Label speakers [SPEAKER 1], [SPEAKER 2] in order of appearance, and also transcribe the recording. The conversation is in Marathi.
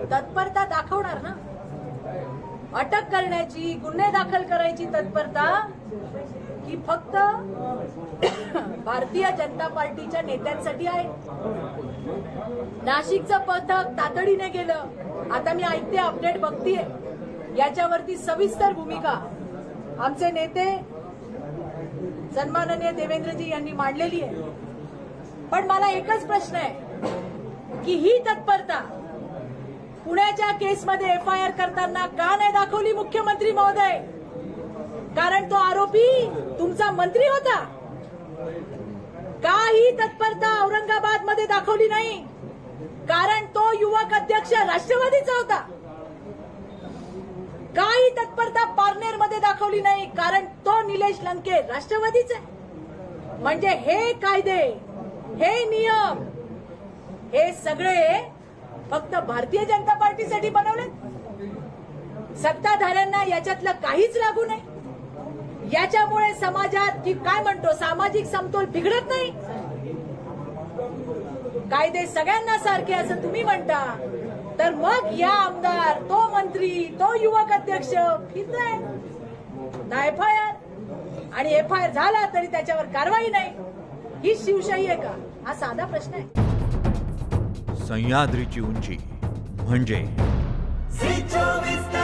[SPEAKER 1] तत्परता दाखवणार ना. अटक करण्याची, गुन्हे दाखल करायची तत्परता की फक्त भारतीय जनता पार्टीच्या नेत्यांसाठी आहे. नाशिकचं पथक तातडीने गेलं. आता मी ऐकते, अपडेट बघतीये, याच्यावरती सविस्तर भूमिका आमचे नेते सन्माननीय देवेंद्रजी यांनी मांडलेली आहे. पण मला एकच प्रश्न आहे की ही तत्परता पुण्याच्या केसमध्ये एफआयआर करताना का नाही दाखवली मुख्यमंत्री महोदय? कारण तो आरोपी तुमचा मंत्री होता. का ही तत्परता औरंगाबाद मध्ये दाखवली नाही? कारण तो युवक अध्यक्ष राष्ट्रवादीचा होता. का ही तत्परता पारनेर मध्ये दाखवली नाही? कारण तो निलेश लंके राष्ट्रवादीचा आहे. म्हणजे हे कायदे, हे नियम, हे सगळे फक्त भारतीय जनता पार्टीसाठी बनवले. सत्ताधाऱ्यांना याच्यातलं काहीच लागू नाही. याच्यामुळे समाजात की काय म्हणतो सामाजिक समतोल बिघडत नाही. कायदे सगळ्यांना सारखे असं तुम्ही म्हणता, तर मग या आमदार, तो मंत्री, तो युवक अध्यक्ष फिरताय ना एफआयआर, आणि एफआयआर झाला तरी त्याच्यावर कारवाई नाही. ही शिवशाही आहे का? हा साधा प्रश्न आहे.
[SPEAKER 2] सह्याद्रीची उंची म्हणजे